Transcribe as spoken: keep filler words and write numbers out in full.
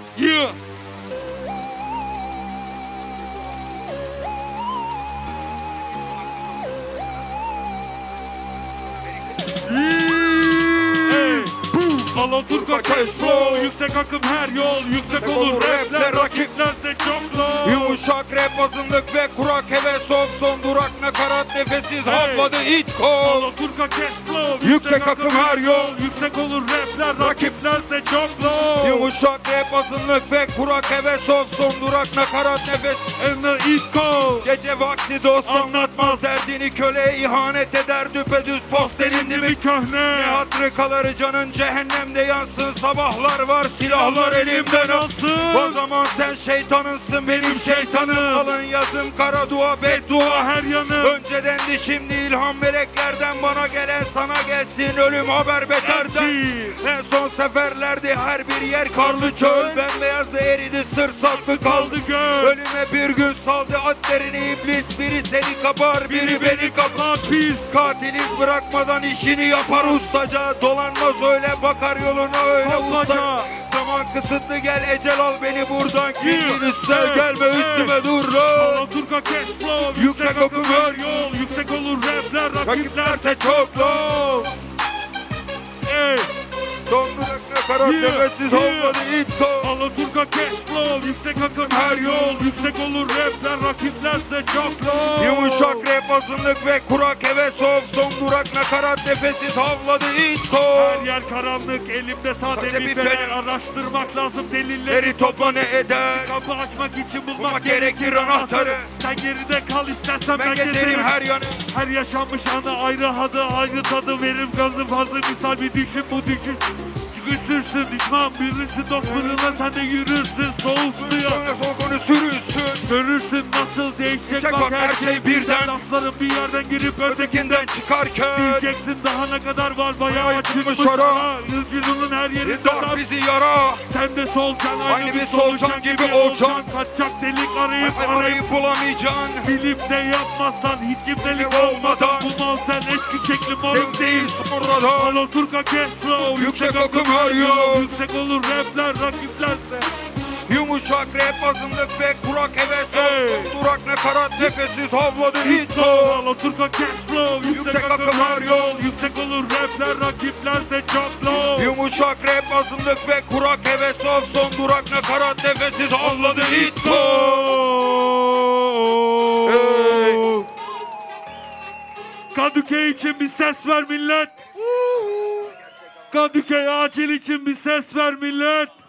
Yeah. Alaturka cash flow, yüksek akım her yol, yüksek olur rapler, rakiplerse çok low. Yumuşak rap azınlık ve kurak heves ol, son durak nakarat nefessiz hey. Havladı it kol. Alaturka cash flow, yüksek akım her yol, yüksek olur rapler, rakiplerse çok low. Yumuşak rap azınlık ve kurak heves ol, son durak nakarat nefes. And the it kol. Gece vakti dost anlatmaz derdini, köle ihanet eder düpedüz post elinde mi köhne. Ne hatırı kalır canın cehennemde yansın, sabahlar var silahlar elimden alsın. O zaman sen şeytanınsın benim şeytanım, alın yazım kara dua beddua her yanım. Öncedendi şimdi ilham meleklerden, bana gelen sana gelsin ölüm haber beterden. En son seferlerdi her bir yer karlı çöl, bembeyaz da eridi sır saklı kaldı göl. Ölüme bir gün saldı atlerini iblis, biri seni kapar biri beni kapar pis. Katiliz bırakmadan işini yapar ustaca, dolanmaz öyle bakar yoluna öyle usta. Zaman kısıtlı gel ecel al beni buradan, kendin üstel gelme üstüme dur. Alaturka cash flow, yüksek akım her yol, yüksek olur rapler, rakiplerse çok low. Ey Dondurak nakarat nefessiz havladı it kol. Alaturka cash flow, yüksek akım her yol, yüksek olur rapler, rakiplerse çok low. Yumuşak rap azınlık ve kurak heves ol, son durak nakarat nefessiz havladı it kol. Her yer karanlık, elimde sade bir fener, araştırmak lazım delilleri topla ne eder. Kapı açmak için bulmak, bulmak gerekir anahtarı. Sen geride kal istersen ben, ben gezerim her yanı. Her yaşanmış anı ayrı hadı, ayrı tadı verim gazı fazla misal bir düşün bu düşün. Güçlüsün düşman birinci dostluğuna sen de yürürsün soğuk suya. Söyle sol konu sürürsün. Görürsün nasıl değişecek bak, bak her şey birden. Lafların bir yerden girip ötekinden çıkarken. Diyeceksin daha ne kadar var bayağı açılmış ara. Yılcılının her yerinde dar bizi yara. Sen de solucan aynı, aynı bir solucan gibi olacaksın. Kaçacak delik arayıp arayıp, arayıp bulamayacaksın. Bilip de yapmazsan hiç cimrilik olmadan. Bu mal sen eski şekli mal. Tek değil sonradan. Alaturka cash flow, yüksek akım her yol, yüksek olur rapler, rakiplerse. Yumuşak rap azınlık ve kurak heves ol, durak nakarat nefessiz havladı it kol. Alaturka cash flow, yüksek akım her yol, yüksek olur rapler, rakiplerse çok low. Yumuşak rap azınlık ve kurak heves ol, son durak nakarat nefessiz havladı it kol. Hey. Kadıköy için bir ses ver millet. Kadıköy acil için bir ses ver millet.